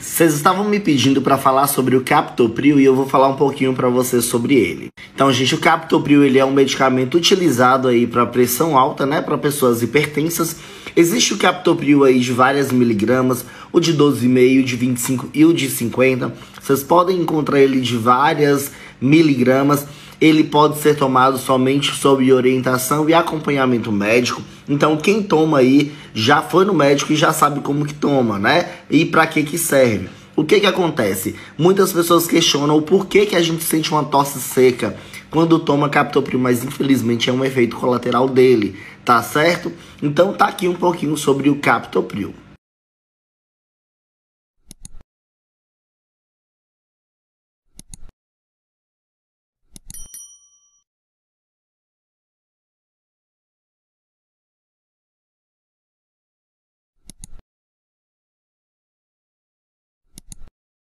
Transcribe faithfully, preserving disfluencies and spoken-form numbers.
Vocês estavam me pedindo para falar sobre o captopril e eu vou falar um pouquinho para vocês sobre ele. Então, gente, o captopril ele é um medicamento utilizado aí para pressão alta, né, para pessoas hipertensas. Existe o captopril aí de várias miligramas, o de doze vírgula cinco, de vinte e cinco e o de cinquenta. Vocês podem encontrar ele de várias miligramas. Ele pode ser tomado somente sob orientação e acompanhamento médico. Então, quem toma aí já foi no médico e já sabe como que toma, né? E para que que serve. O que que acontece? Muitas pessoas questionam o porquê que a gente sente uma tosse seca quando toma captopril, mas infelizmente é um efeito colateral dele, tá certo? Então tá aqui um pouquinho sobre o captopril.